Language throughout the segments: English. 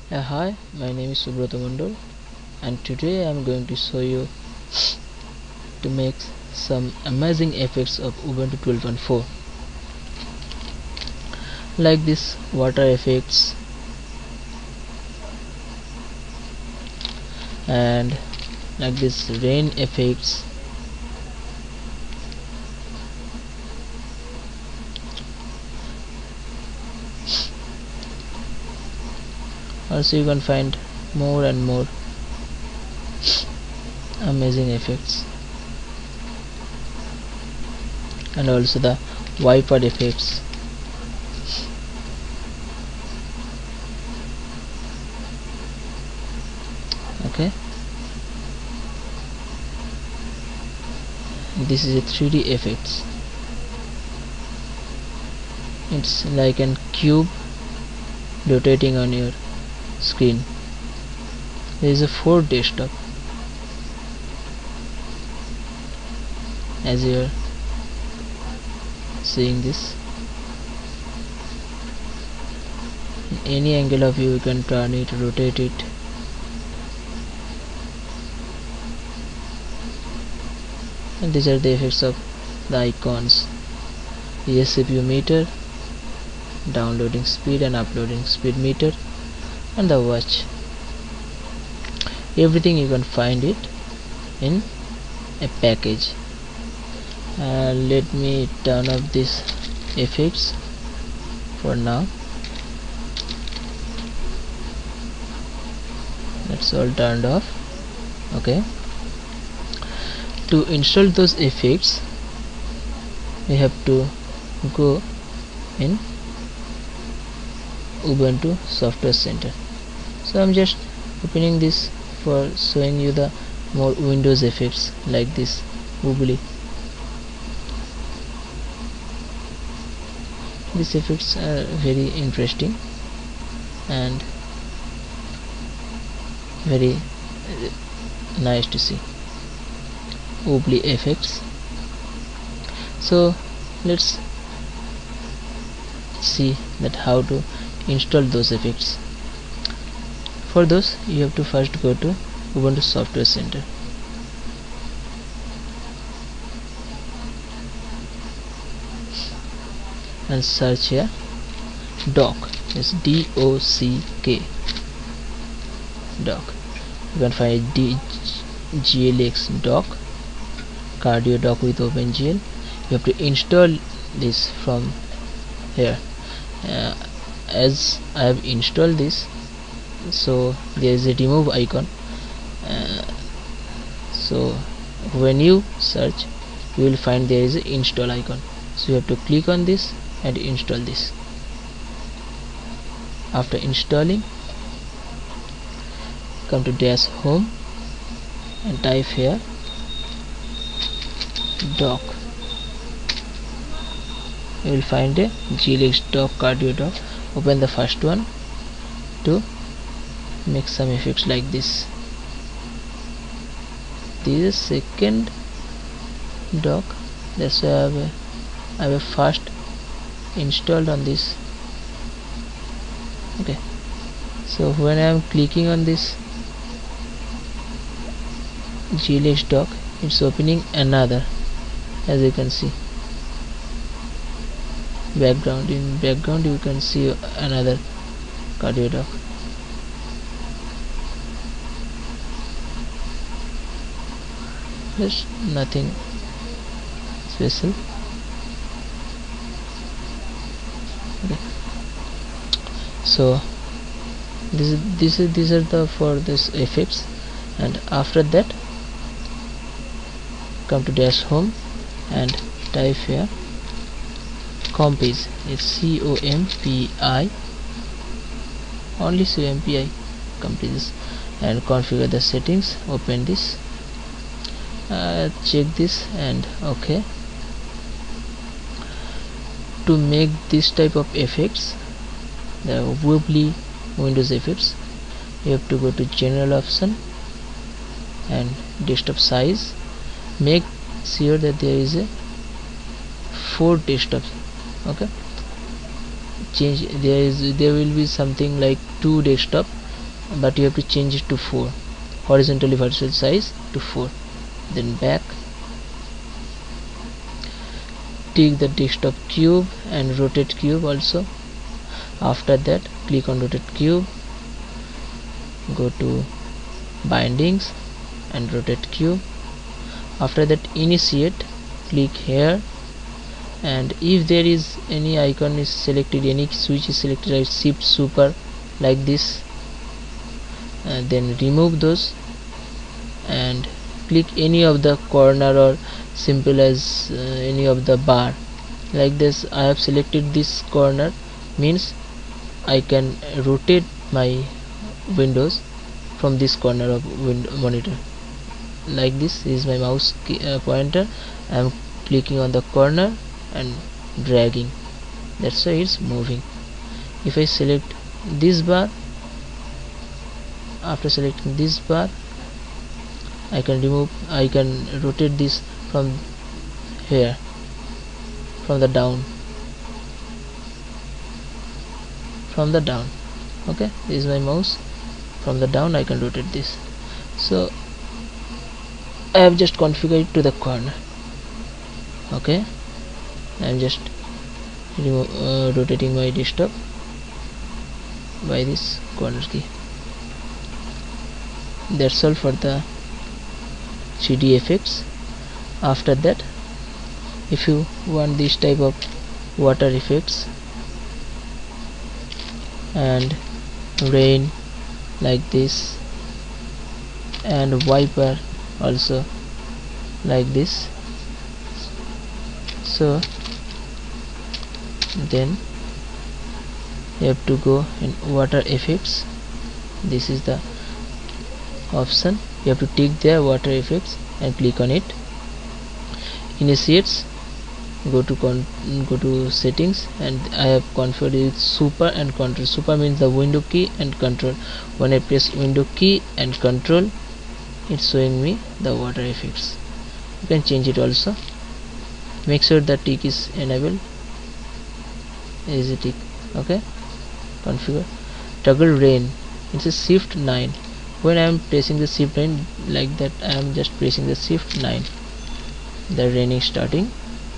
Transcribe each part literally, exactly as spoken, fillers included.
Uh, hi, my name is Subrata Mandal, and today I am going to show you to make some amazing effects of Ubuntu twelve point four, like this water effects and like this rain effects, also you can find more and more amazing effects, and also the wiper effects. Okay, this is a three D effects. It's like a cube rotating on your screen. There is a four desktop, as you are seeing this. In any angle of view you can turn it, rotate it. And these are the effects of the icons: E S C P U meter, downloading speed and uploading speed meter, and the watch. Everything you can find it in a package. Uh, let me turn off these effects for now. That's all turned off. Okay, to install those effects we have to go in Ubuntu Software Center. So I'm just opening this for showing you the more Windows effects, like this wobbly. These effects are very interesting and very nice to see. Wobbly effects. So let's see that how to install those effects. For those you have to first go to Ubuntu Software Center. And search here dock. It's D O C K, dock. You can find D G L X dock, cardio dock with OpenGL. You have to install this from here. Uh, as I have installed this, so there is a remove icon. Uh, so when you search you will find there is an install icon, so you have to click on this and install this. After installing, come to dash home and type here dock. You will find a G L X dock, cardio dock. Open the first one to make some effects like this. This is second dock, that's why I have a, I have a first installed on this. Okay, so when I am clicking on this G L X dock, it's opening another, as you can see. Background, in background you can see another cardio dock. There's nothing special. Okay, so this is this is these are the for this effects. And after that come to dash home and type here Compiz. It's C O M P I, only C O M P I, Compiz, and configure the settings. Open this, uh, check this, and okay. To make this type of effects, the wobbly Windows effects, you have to go to general option and desktop size. Make sure that there is a four desktops. Okay, change, there is there will be something like two desktop, but you have to change it to four, horizontally vertical size to four. Then back, take the desktop cube and rotate cube also. After that, click on rotate cube, go to bindings and rotate cube. After that, initiate, click here, and if there is any icon is selected, any switch is selected, I shift super like this, and then remove those and click any of the corner or simple as uh, any of the bar like this. I have selected this corner, means I can rotate my windows from this corner of window monitor like this. Is my mouse key, uh, pointer. I am clicking on the corner and dragging, that's why it's moving. If I select this bar, after selecting this bar, I can remove, I can rotate this from here, from the down, from the down. Okay, this is my mouse, from the down I can rotate this. So I have just configured it to the corner. Okay, I am just uh, rotating my desktop by this corner key. That's all for the three D effects. After that, if you want this type of water effects and rain like this, and wiper also like this, so then you have to go in water effects. This is the option, you have to take there water effects and click on it. Initiates, go to con go to settings, and I have configured it super and control. Super means the window key and control. When I press window key and control, it's showing me the water effects. You can change it also. Make sure the tick is enabled. Is a tick. Okay, configure. Toggle rain, it's a shift nine. When I am pressing the shift nine like that, I am just pressing the shift nine, the raining starting.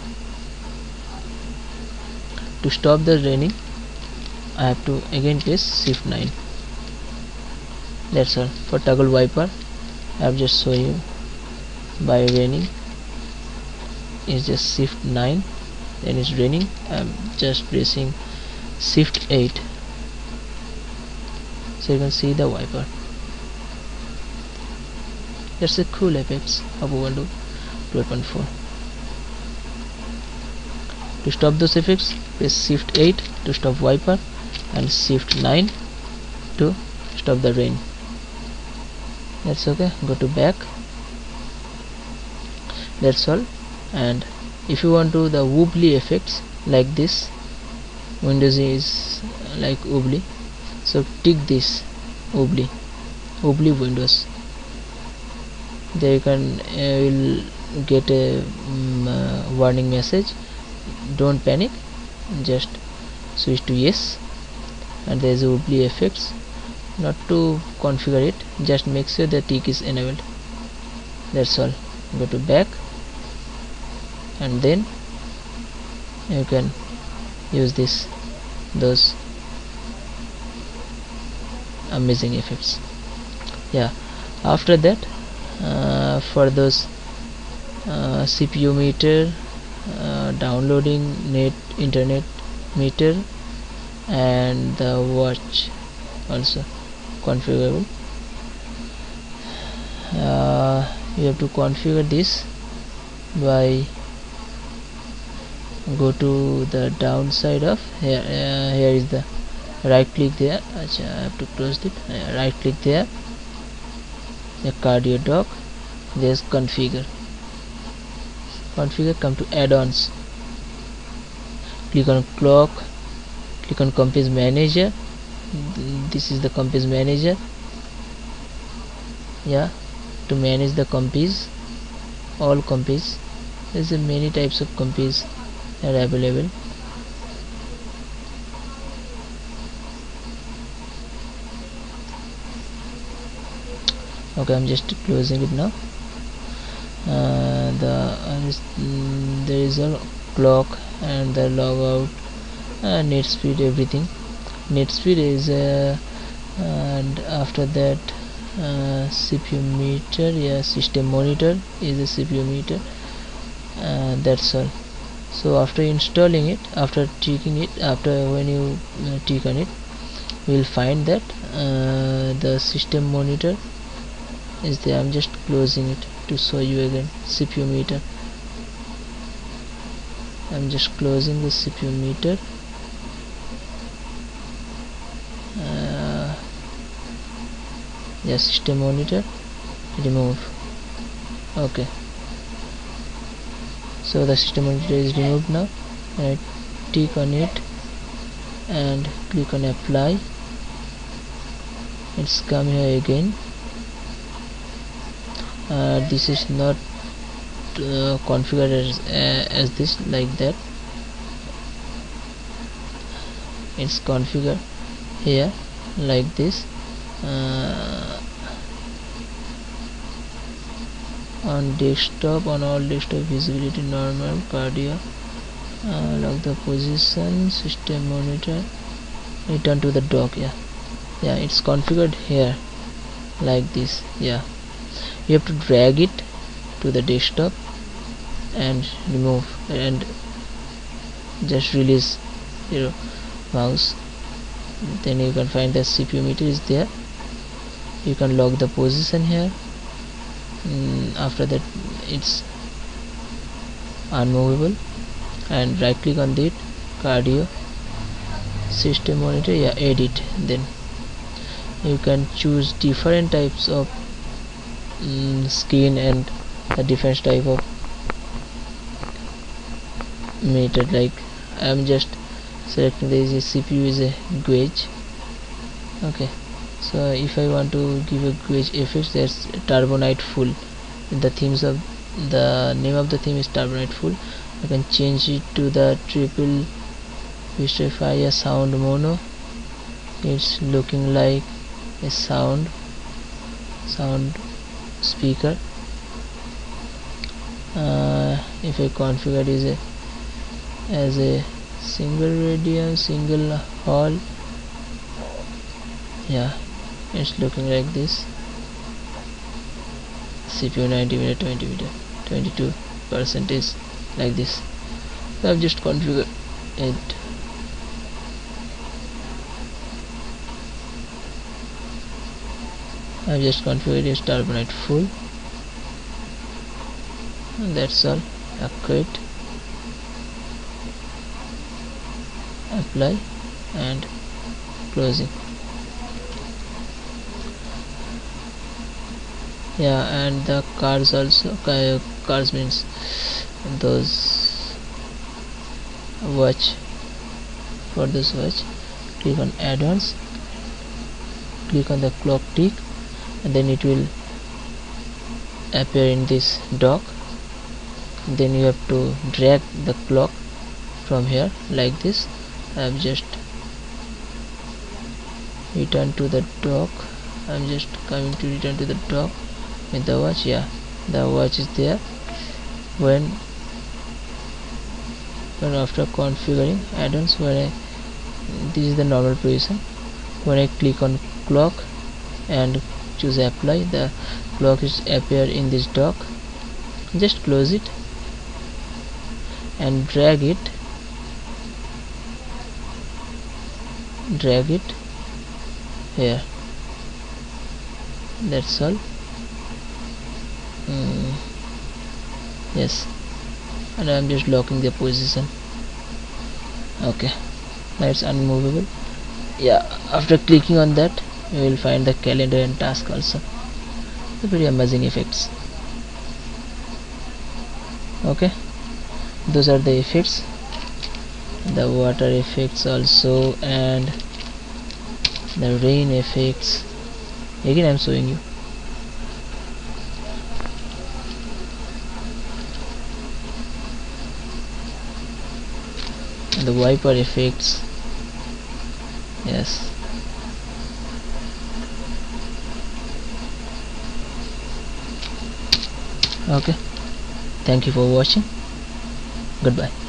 To stop the raining, I have to again press shift nine. That's all. For toggle wiper, I have just shown you by raining is just shift nine, then it's raining. I am just pressing shift eight, so you can see the wiper. That's a cool effects of Ubuntu twelve point four. To stop those effects, press shift eight to stop wiper and shift nine to stop the rain. That's okay. Go to back. That's all. And if you want to the wobbly effects like this, Windows is like wobbly, so tick this wobbly, wobbly Windows. There you can uh, will get a um, uh, warning message. Don't panic, just switch to yes, and there is a wobbly effects. Not to configure it, just make sure the tick is enabled. That's all. Go to back, and then you can use this those amazing effects. Yeah, after that, uh, for those uh, C P U meter, uh, downloading net internet meter, and the watch also configurable. Uh, you have to configure this by go to the downside of here. Uh, here is the right click there. Achha, I have to close it. Uh, right click there, the cardio dock, there's configure. Configure, come to add-ons, click on clock, click on Compass Manager. This is the Compass Manager. Yeah, to manage the Compass, all Compass. There's a many types of Compass are available. Okay, I'm just closing it now. Uh, the uh, is, mm, there is a clock and the logout, uh, net speed, everything. Net speed is uh, and after that uh, C P U meter, yeah, system monitor is a C P U meter. Uh, that's all. So after installing it, after ticking it, after when you uh, tick on it, you will find that uh, the system monitor is there. I'm just closing it to show you again. C P U meter, I'm just closing the C P U meter. Uh, yeah, system monitor, remove. Okay, so the system monitor is removed now. And I tick on it and click on apply. It's come here again. Uh, this is not uh, configured as, uh, as this, like that. It's configured here like this. Uh, on desktop, on all desktop, visibility normal, cardio, uh, lock the position, system monitor, return to the dock. Yeah, yeah, it's configured here like this. Yeah, you have to drag it to the desktop and remove and just release your mouse. Then you can find the C P U meter is there. You can lock the position here. Mm, after that it's unmovable, and right click on it, cardio, system monitor, yeah, edit. Then you can choose different types of mm, skin and a different type of meter. Like I'm just selecting the C P U is a gauge. Okay, so if I want to give a gauge effect, there's Turbonite full. The themes of the name of the theme is Turbonite full. I can change it to the triple Vistafire sound mono. It's looking like a sound sound speaker. Uh, if I configure is a as a single radian, single hall, yeah, it's looking like this. C P U ninety meter, twenty meter, twenty-two percent is like this. So I've just configured it. I've just configured it Turbonite full, and that's all. Accurate, apply, and closing. Yeah, and the cards also, uh, cards means those watch. For this watch, click on add-ons, click on the clock tick, and then it will appear in this dock. Then you have to drag the clock from here like this. I have just return to the dock. I'm just coming to return to the dock with the watch. Yeah, the watch is there. When when after configuring add-ons, when I this is the normal position. When I click on clock and choose apply, the clock is appear in this dock. Just close it and drag it drag it here. That's all. Mm, yes, and I'm just locking the position. Okay, now it's unmovable. Yeah, after clicking on that, you will find the calendar and task also. The very amazing effects. Okay, those are the effects, the water effects also, and the rain effects. Again I'm showing you. And the wiper effects. Yes, Okay, thank you for watching. Goodbye.